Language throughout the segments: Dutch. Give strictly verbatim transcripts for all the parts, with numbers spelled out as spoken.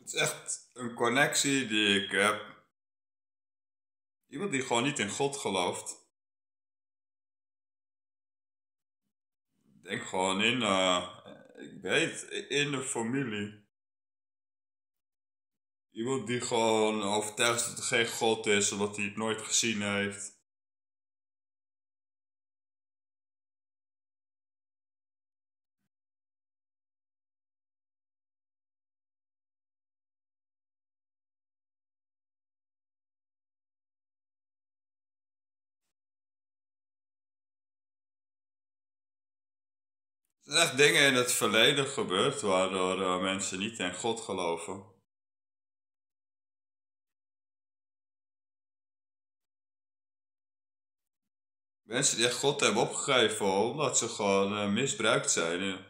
Het is echt een connectie die ik heb. Iemand die gewoon niet in God gelooft. Ik denk gewoon in, uh, ik weet, in de familie. Iemand die gewoon overtuigd is dat er geen God is, omdat hij het nooit gezien heeft. Er zijn echt dingen in het verleden gebeurd waardoor uh, mensen niet in God geloven. Mensen die echt God hebben opgegeven omdat ze gewoon uh, misbruikt zijn.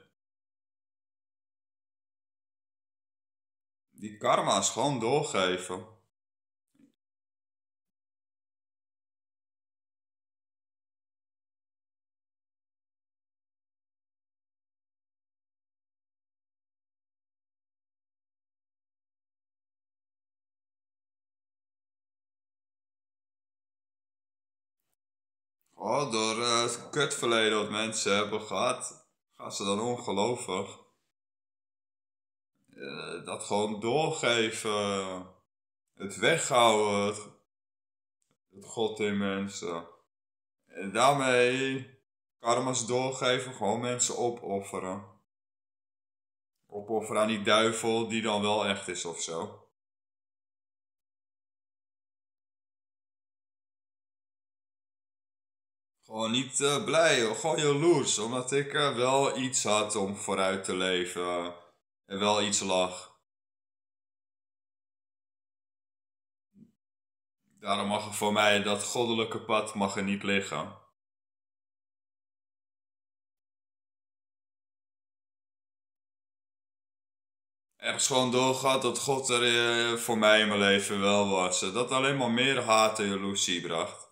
Die karma's gewoon doorgeven. Gewoon door uh, het kutverleden wat mensen hebben gehad, gaan ze dan ongelovig. Uh, dat gewoon doorgeven. Het weghouden. Het, het God in mensen. En daarmee karma's doorgeven, gewoon mensen opofferen. Opofferen aan die duivel die dan wel echt is of zo. Gewoon niet uh, blij, gewoon jaloers. Omdat ik uh, wel iets had om vooruit te leven. Uh, en wel iets lag. Daarom mag er voor mij dat goddelijke pad mag er niet liggen. Ergens gewoon doorgehad dat God er uh, voor mij in mijn leven wel was. Uh, dat alleen maar meer haat en jaloezie bracht.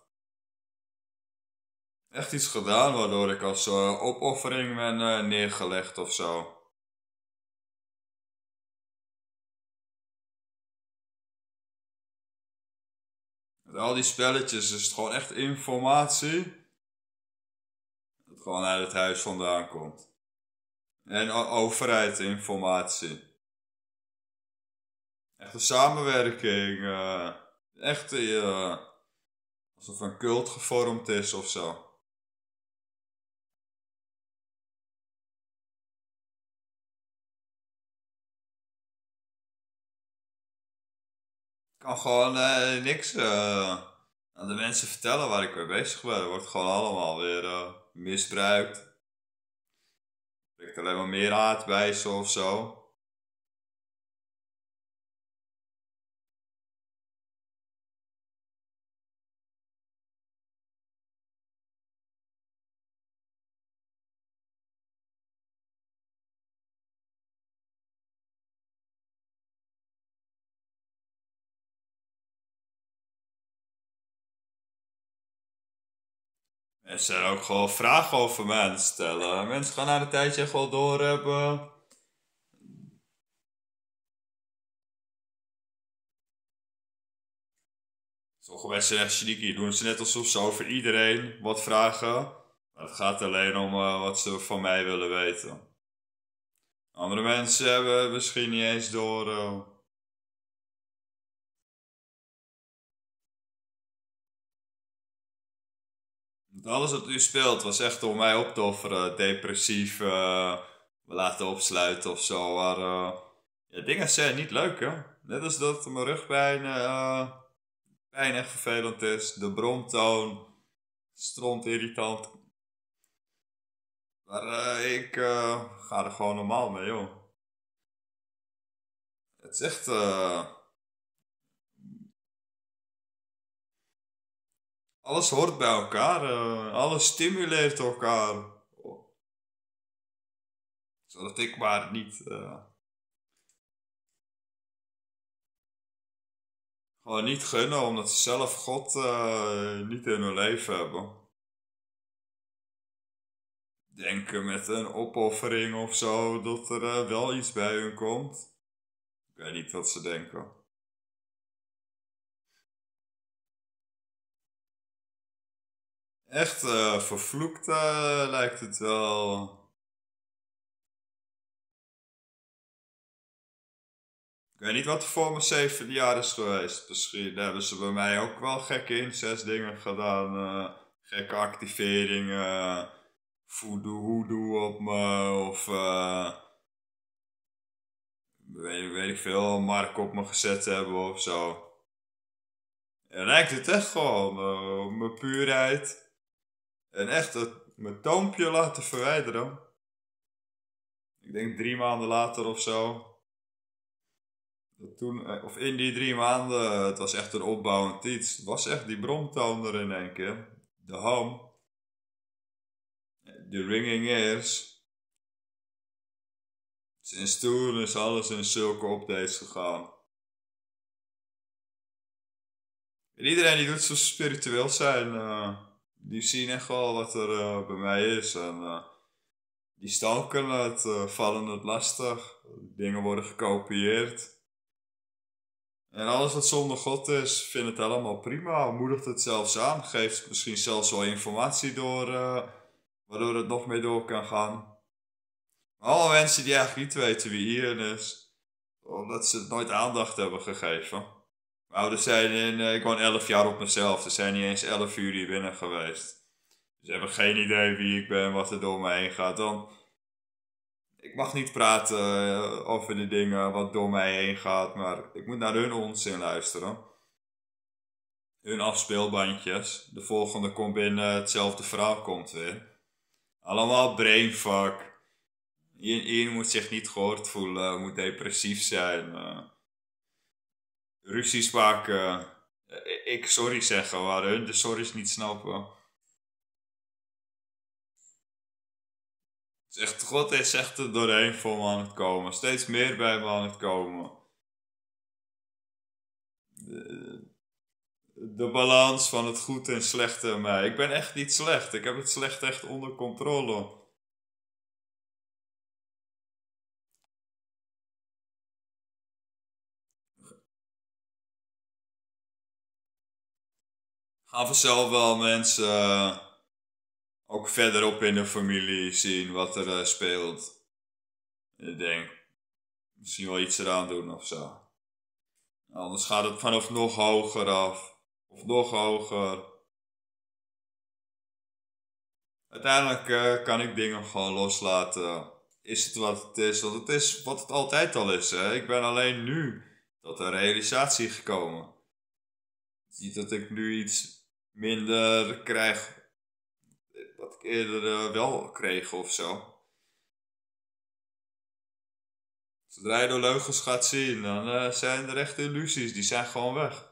Echt iets gedaan waardoor ik als uh, opoffering ben uh, neergelegd of zo. Met al die spelletjes is het gewoon echt informatie. Dat gewoon uit het huis vandaan komt. En overheid informatie. Echt een samenwerking. Uh, echt uh, alsof een cult gevormd is of zo. Ik kan gewoon uh, niks uh, aan de mensen vertellen waar ik mee bezig ben. Het wordt gewoon allemaal weer uh, misbruikt. Er ligt alleen maar meer haat bij ze of zo. En ze zijn ook gewoon vragen over me aan het stellen. Mensen gaan na een tijdje echt wel doorhebben. Sommige mensen zijn echt sneaky. Doen ze net alsof ze over iedereen wat vragen. Maar het gaat alleen om uh, wat ze van mij willen weten. Andere mensen hebben misschien niet eens door. Uh... Alles wat u speelt was echt om mij op te offeren. Depressief, uh, me laten opsluiten of zo. Maar uh, ja, dingen zijn niet leuk, hè. Net als dat mijn rugpijn, uh, pijn echt vervelend is. De bromtoon, stront irritant. Maar uh, ik uh, ga er gewoon normaal mee, joh. Het is echt... Uh, alles hoort bij elkaar. Uh, alles stimuleert elkaar. Zodat ik maar niet... Uh, gewoon niet gunnen, omdat ze zelf God uh, niet in hun leven hebben. Denken met een opoffering of zo, dat er uh, wel iets bij hun komt. Ik weet niet wat ze denken. Echt uh, vervloekt uh, lijkt het wel. Ik weet niet wat er voor mijn zevende jaar is geweest. Misschien hebben ze bij mij ook wel gekke incestdingen gedaan. Uh, gekke activeringen. Voodoo, hoodoo op me. Of uh, weet, weet ik veel, mark op me gezet hebben of zo. En lijkt het echt gewoon uh, op mijn puurheid. En echt het, mijn toompje laten verwijderen. Ik denk drie maanden later of zo. Toen, of in die drie maanden, het was echt een opbouwend iets. Het was echt die bromtoon er in één keer. De hum. De ringing ears. Sinds toen is alles in zulke updates gegaan. En iedereen die doet zo spiritueel zijn, uh, die zien echt wel wat er uh, bij mij is. En uh, die stalken het, uh, vallen het lastig. Dingen worden gekopieerd. En alles wat zonder God is, vindt het allemaal prima. Moedigt het zelfs aan. Geeft misschien zelfs wel informatie door, uh, waardoor het nog meer door kan gaan. Alle mensen die eigenlijk niet weten wie Ian is, omdat ze het nooit aandacht hebben gegeven. Mijn ouders zijn in, uh, ik woon elf jaar op mezelf. Er zijn niet eens elf uur hier binnen geweest. Ze hebben geen idee wie ik ben, wat er door me heen gaat. Dan, ik mag niet praten uh, over de dingen wat door mij heen gaat, maar ik moet naar hun onzin luisteren. Hun afspeelbandjes. De volgende komt binnen, hetzelfde verhaal komt weer. Allemaal brainfuck. Ian, Ian moet zich niet gehoord voelen, moet depressief zijn. Uh, ruzies maken. Uh, ik sorry zeggen, waar hun de sorry's niet snappen. Het is echt, God is echt er doorheen voor me aan het komen. Steeds meer bij me aan het komen. De, de balans van het goed en slechte in mij. Ik ben echt niet slecht. Ik heb het slecht echt onder controle. Gaan vanzelf wel mensen uh, ook verderop in de familie zien wat er uh, speelt. En ik denk, misschien wel iets eraan doen of zo. Anders gaat het vanaf nog hoger af. Of nog hoger. Uiteindelijk uh, kan ik dingen gewoon loslaten. Is het wat het is? Want het is wat het altijd al is. Hè? Ik ben alleen nu tot een realisatie gekomen. Niet dat ik nu iets minder krijg wat ik eerder uh, wel kreeg of zo. Zodra je door leugens gaat zien, dan uh, zijn er echt illusies. Die zijn gewoon weg.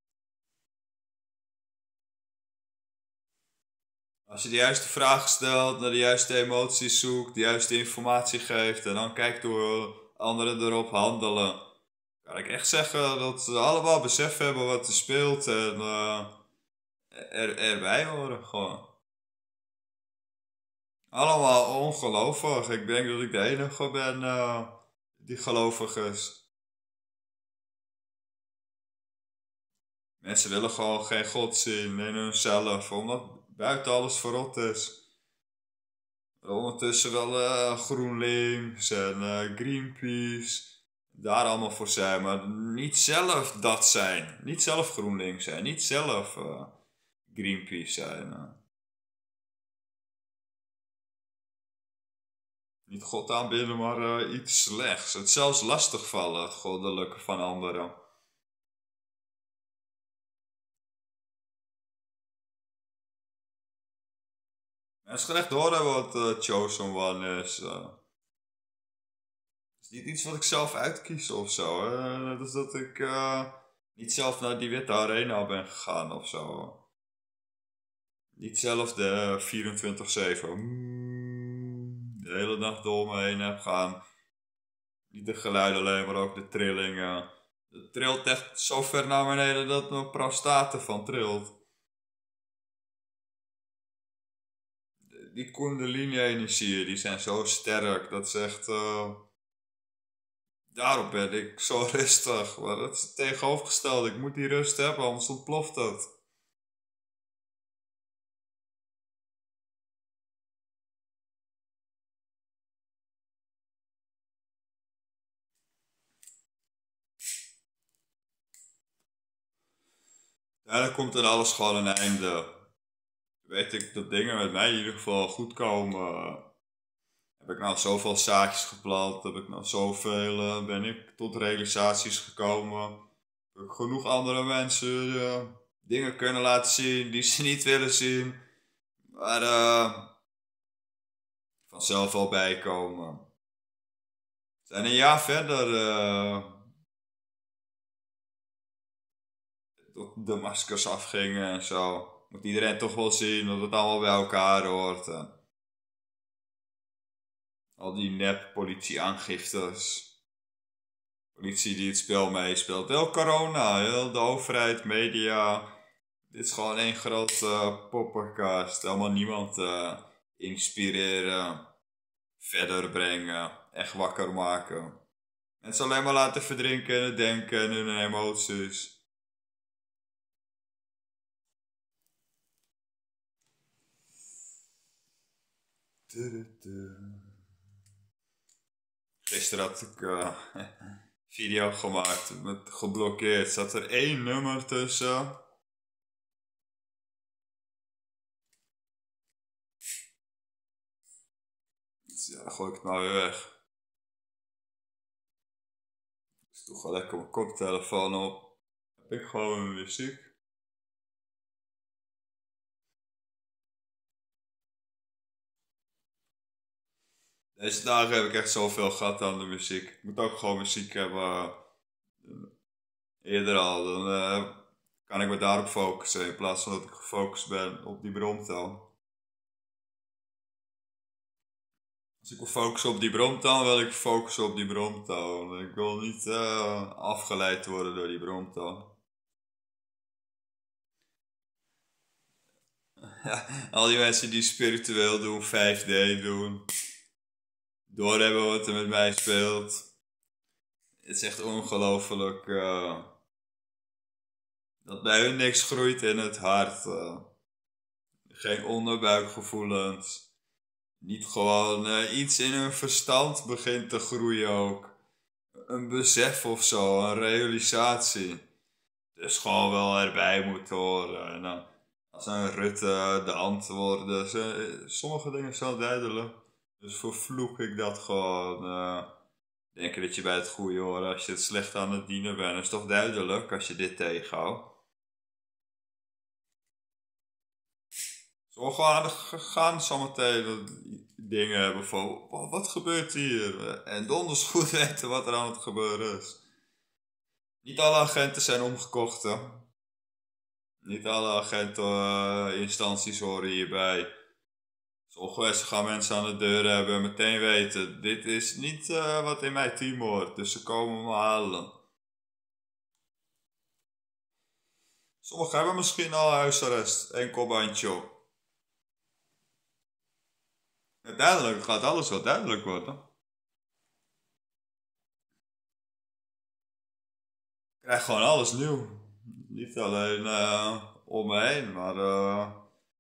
Als je de juiste vragen stelt, naar de juiste emoties zoekt, de juiste informatie geeft en dan kijkt hoe anderen erop handelen, kan ik echt zeggen dat ze allemaal besef hebben wat er speelt en uh, er, erbij horen gewoon. Allemaal ongelovig. Ik denk dat ik de enige ben uh, die gelovig is. Mensen willen gewoon geen God zien in hunzelf, omdat buiten alles verrot is. Ondertussen wel uh, GroenLinks en uh, Greenpeace. Daar allemaal voor zijn, maar niet zelf dat zijn. Niet zelf GroenLinks zijn, niet zelf uh, Greenpeace zijn. Uh. Niet God aanbidden, maar uh, iets slechts. Het zelfs lastigvallen, het goddelijke van anderen. Mensen gaan echt doorhebben wat uh, Chosen One is. Uh. Het is niet iets wat ik zelf uitkies of zo. Hè. Dat is dat ik uh, niet zelf naar die witte arena ben gegaan of zo. Niet zelf de vierentwintig zeven de hele dag door me heen heb gaan. Niet de geluiden alleen, maar ook de trillingen. Het trilt echt zo ver naar beneden dat mijn prostaat van trilt. Die kundalini-energieën, die zijn zo sterk. Dat is echt... Uh, Daarom ben ik zo rustig. Maar dat is het tegenovergestelde. Ik moet die rust hebben, anders ontploft het. Ja, dan komt er alles gewoon een einde. Weet ik dat dingen met mij in ieder geval goed komen. Heb ik nou zoveel zaadjes geplant? Heb ik nou zoveel? eh, ben ik tot realisaties gekomen? Heb ik genoeg andere mensen eh, dingen kunnen laten zien die ze niet willen zien? Maar eh vanzelf wel bijkomen. We zijn een jaar verder. eh tot Damascus afgingen en zo. Moet iedereen toch wel zien dat het allemaal bij elkaar hoort. En al die nep politieaangiftes. Politie die het spel meespeelt. Wel corona, heel de overheid, media. Dit is gewoon één grote uh, poppenkast. Allemaal niemand uh, inspireren, verder brengen, echt wakker maken. Mensen alleen maar laten verdrinken in het denken en hun emoties. Gisteren had ik uh, video gemaakt met geblokkeerd. Zat er één nummer tussen. Dus ja, dan gooi ik het maar weer weg. Dus doe gewoon lekker mijn koptelefoon op. Heb ik gewoon mijn muziek. Deze dagen heb ik echt zoveel gehad aan de muziek. Ik moet ook gewoon muziek hebben. uh, Eerder al. Dan uh, kan ik me daarop focussen. In plaats van dat ik gefocust ben op die bromtoon. Als ik wil focussen op die bromtoon, wil ik focussen op die bromtoon. Ik wil niet uh, afgeleid worden door die bromtoon. Ja, al die mensen die spiritueel doen, vijf D doen, doorhebben wat er met mij speelt. Het is echt ongelooflijk uh, dat bij hun niks groeit in het hart. Uh, geen onderbuikgevoelens. Niet gewoon uh, iets in hun verstand begint te groeien ook. Een besef of zo, een realisatie. Dus gewoon wel erbij moet horen. En dan, als een Rutte de antwoorden. Ze, sommige dingen zijn duidelijk. Dus vervloek ik dat gewoon. Uh, denken dat je bij het goede hoort als je het slecht aan het dienen bent. Dat is toch duidelijk als je dit tegenhoudt. Zullen we gewoon aan de gaan zometeen dingen hebben van wat gebeurt hier? En donders goed weten wat er aan het gebeuren is. Niet alle agenten zijn omgekocht, hè. Niet alle agenten uh, instanties horen hierbij. Sommige mensen gaan mensen aan de deur hebben en meteen weten, dit is niet uh, wat in mijn team hoort, dus ze komen me halen. Sommigen hebben misschien al huisarrest, enkel bandje op. Uiteindelijk gaat alles wel duidelijk worden. Ik krijg gewoon alles nieuw. Niet alleen uh, om me heen, maar uh,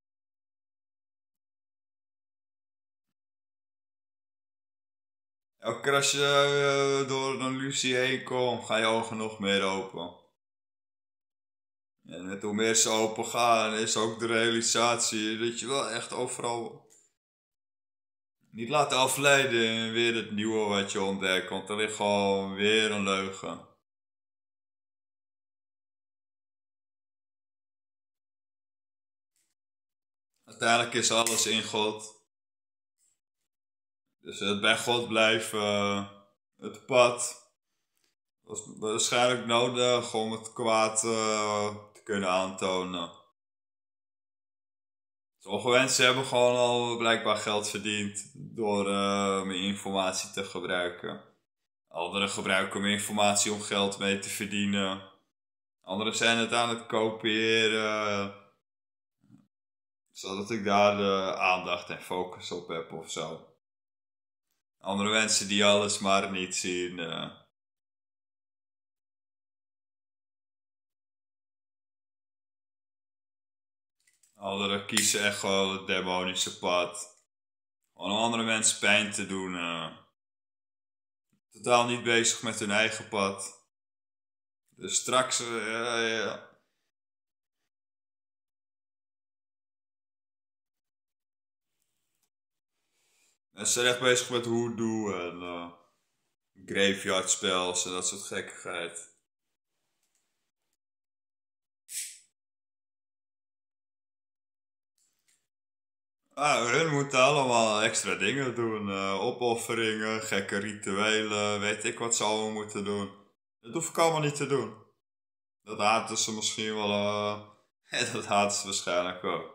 elke keer als je uh, door een Lucie heen komt, gaan je ogen nog meer open. En met hoe meer ze open gaan, is ook de realisatie dat je wel echt overal niet laat afleiden in weer het nieuwe wat je ontdekt, want er ligt gewoon weer een leugen. Uiteindelijk is alles in God. Dus het bij God blijven, uh, het pad, was waarschijnlijk nodig om het kwaad uh, te kunnen aantonen. Sommige mensen hebben gewoon al blijkbaar geld verdiend door uh, mijn informatie te gebruiken. Anderen gebruiken mijn informatie om geld mee te verdienen. Anderen zijn het aan het kopiëren, zodat ik daar de aandacht en focus op heb of zo. Andere mensen die alles maar niet zien. Uh, Anderen kiezen echt gewoon het demonische pad. Gewoon om andere mensen pijn te doen. Uh, totaal niet bezig met hun eigen pad. Dus straks, uh, ja, ja. En ze zijn echt bezig met hoodoo en uh, graveyard spells en dat soort gekkigheid. Ah, hun moeten allemaal extra dingen doen. Uh, opofferingen, gekke rituelen, weet ik wat ze allemaal moeten doen. Dat hoef ik allemaal niet te doen. Dat haten ze misschien wel. Uh, dat haten ze waarschijnlijk ook.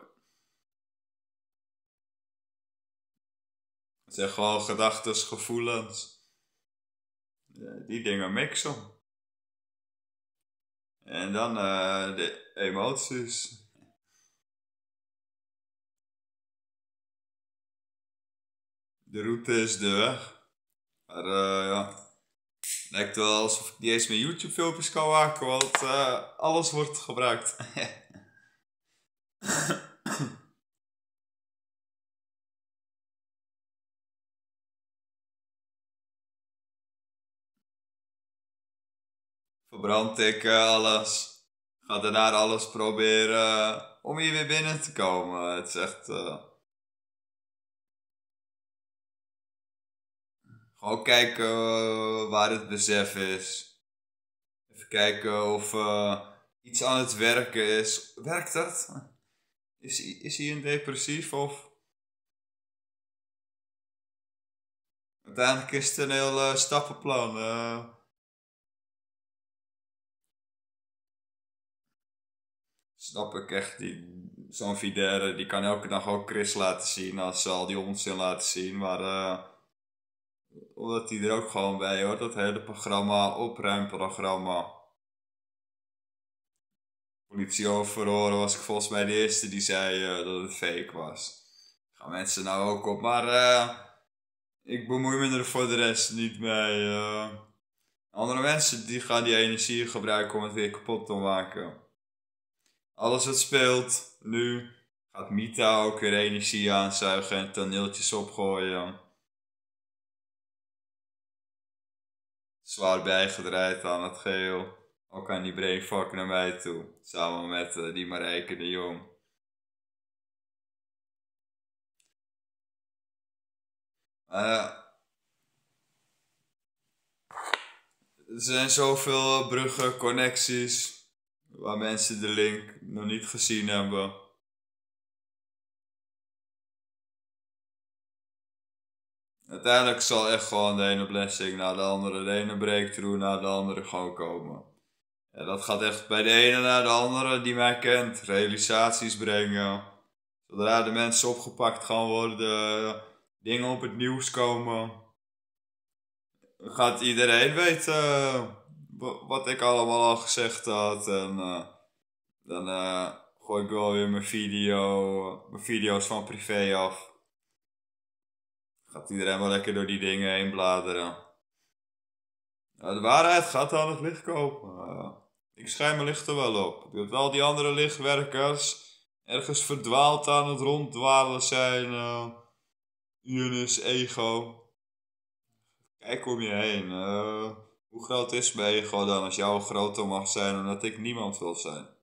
Het zijn gewoon gedachten, gevoelens. Ja, die dingen mixen. En dan uh, de emoties. De route is de weg. Maar uh, ja. Lijkt wel alsof ik niet eens meer YouTube filmpjes kan maken, want uh, alles wordt gebruikt. Verbrand ik uh, alles. Ga daarna alles proberen uh, om hier weer binnen te komen. Het is echt... Uh... Gewoon kijken uh, waar het besef is. Even kijken of uh, iets aan het werken is. Werkt dat? Is, is hij een depressief of... Uiteindelijk is het een heel uh, stappenplan. Uh... Snap ik echt. Die, zo'n Videre, die kan elke dag ook Chris laten zien als ze al die onzin laten zien. Maar uh, omdat hij er ook gewoon bij hoort, dat hele programma, opruimprogramma. Politieoverhoren was ik volgens mij de eerste die zei uh, dat het fake was. Gaan mensen nou ook op, maar uh, ik bemoei me er voor de rest niet mee. Uh, andere mensen die gaan die energie gebruiken om het weer kapot te maken. Alles wat speelt nu gaat Mita ook weer energie aanzuigen en toneeltjes opgooien. Zwaar bijgedraaid aan het geheel. Ook aan die brainfuck naar mij toe. Samen met uh, die Marijke de Jong. Uh, er zijn zoveel bruggen, connecties. Waar mensen de link nog niet gezien hebben. Uiteindelijk zal echt gewoon de ene blessing na de andere, de ene breakthrough na de andere gewoon komen. Ja, dat gaat echt bij de ene naar de andere die mij kent. Realisaties brengen. Zodra de mensen opgepakt gaan worden, dingen op het nieuws komen. Gaat iedereen weten uh, wat ik allemaal al gezegd had. En uh, dan uh, gooi ik wel weer mijn video, mijn video's van privé af. Gaat iedereen wel lekker door die dingen heen bladeren. Nou, de waarheid gaat aan het licht komen. Uh, ik schijn mijn licht er wel op. Dat al die andere lichtwerkers ergens verdwaald aan het ronddwalen zijn. Uh, Uranus, ego. Kijk om je heen. Uh, hoe groot is mijn ego dan als jou groter mag zijn omdat ik niemand wil zijn?